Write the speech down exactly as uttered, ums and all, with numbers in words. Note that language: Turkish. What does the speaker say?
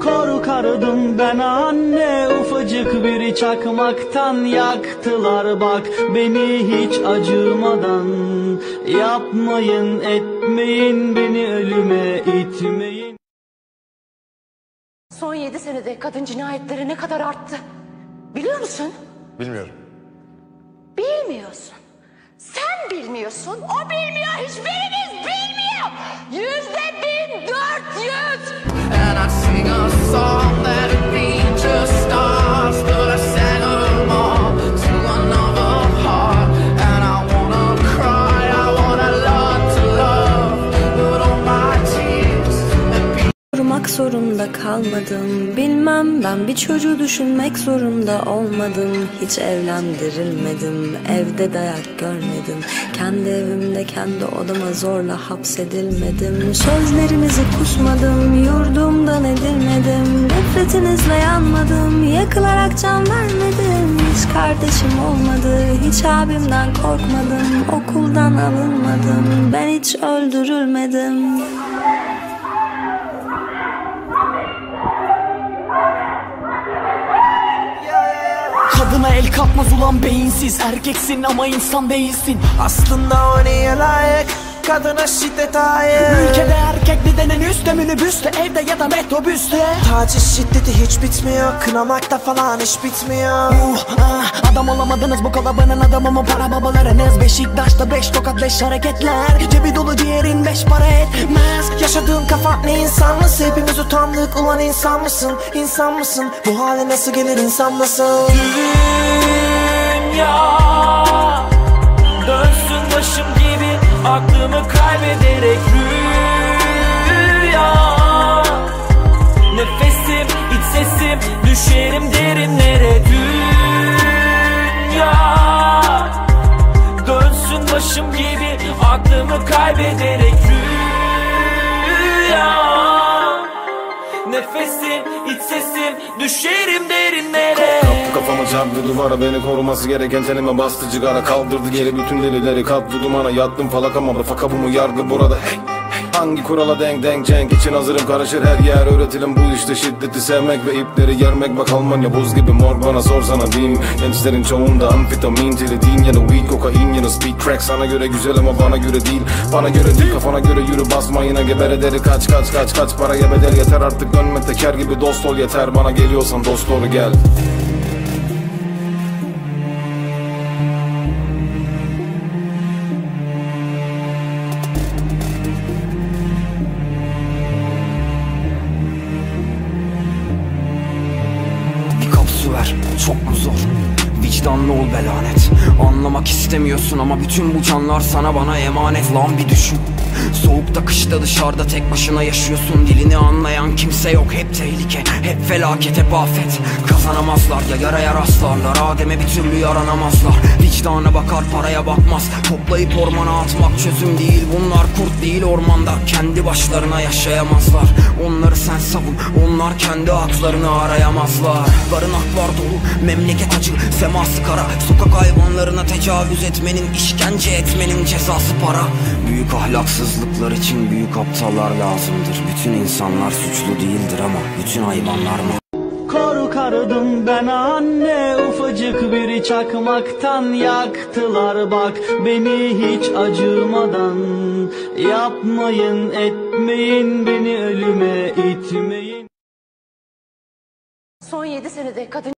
Korkardım ben anne, ufacık bir çakmaktan yaktılar bak beni hiç acımadan. Yapmayın etmeyin beni ölüme itmeyin. Son yedi senede kadın cinayetleri ne kadar arttı biliyor musun? Bilmiyorum. Bilmiyorsun. Sen bilmiyorsun, o bilmiyor, hiçbiriniz bilmiyor. Yüzde bin dört yüz. And I sing a song that it be just stars, but I sang them all to another heart. And I wanna cry, I wanna learn to love, but all my tears and be. Durmak zorunda kalmadım, bilmem ben bir çocuğu düşünmek zorunda olmadım. Hiç evlendirilmedim, evde dayak görmedim. Kendi evimde kendi odama zorla hapsedilmedim. Sözlerinizi kusmadım, yurdumdan edilmedim. Nefretinizle yanmadım, yakılarak can vermedim. Hiç kardeşim olmadı, hiç abimden korkmadım. Okuldan alınmadım, ben hiç öldürülmedim. Kadına el kalkmaz ulan beyinsiz. Erkeksin ama insan değilsin. Aslında o niye layık? Kadına şiddet ait. Ülkede erkekli denen üstte, minibüste, evde ya da metrobüste. Taciz şiddeti hiç bitmiyor. Kınamakta falan hiç bitmiyor. uh, ah, Adam olamadınız bu kalabalığın adamı mı para babalarınız? Beşiktaş'ta beş tokat beş hareketler. Cebi dolu diğerin beş para etmez. Yaşadığın kafa ne insanlısı? Hepimiz utandık ulan, insan mısın? İnsan mısın? Bu hale nasıl gelir, insan nasıl? Dünya dönsün başım gibi, aklımı kaybederek rüya. Nefesim, iç sesim, düşerim derinlere. Dünya dönsün başım gibi, aklımı kaybederek rüya. Nefesim, iç sesim, düşerim derinlere. Kapı kafama çarptı duvara, beni koruması gereken tenime bastı cigara. Kaldırdı geri bütün delileri, kalktı dumana. Yattım falaka motherfucker, bu mu yargı burada? Hey, hey. Hangi kurala denk denk cenk için hazırım, karışır her yer. Öğretilim bu işte şiddeti sevmek ve ipleri yermek. Bak Almanya buz gibi mor, bana sorsana diyeyim. Gençlerin çoğunda amfetamin, teledin ya da weed, kokain ya da speed crack. Sana göre güzel ama bana göre değil. Bana göre değil, kafana göre yürü, basma yine geber ederi. Kaç kaç kaç kaç paraya bedel, yeter artık dönme teker gibi, dost ol yeter. Bana geliyorsan dost doğru gel. Ver, çok mu zor? Vicdanlı ol be lanet. Anlamak istemiyorsun ama bütün bu canlar sana bana emanet. Lan bir düşün. Soğukta kışta dışarıda tek başına yaşıyorsun. Dilini anlayan kimse yok, hep tehlike, hep felaket, hep afet. Kazanamazlar ya yaraya rastlarlar, Adem'e bir türlü yaranamazlar. Vicdana bakar paraya bakmaz, toplayıp ormana atmak çözüm değil. Bunlar kurt değil ormanda, kendi başlarına yaşayamazlar. Onları sen savun, onlar kendi haklarını arayamazlar. Barınaklar dolu, memleket acı, seması kara. Sokak hayvanlarına tecavüz etmenin, işkence etmenin cezası para. Büyük ahlaksızlıklar için büyük aptallar lazımdır. Bütün insanlar suçlu değildir ama bütün hayvanlar mı? Korkardım ben anne, ufacık bir çakmaktan yaktılar bak beni hiç acımadan. Yapmayın etmeyin beni ölüme itmeyin. Son yedi senede kadın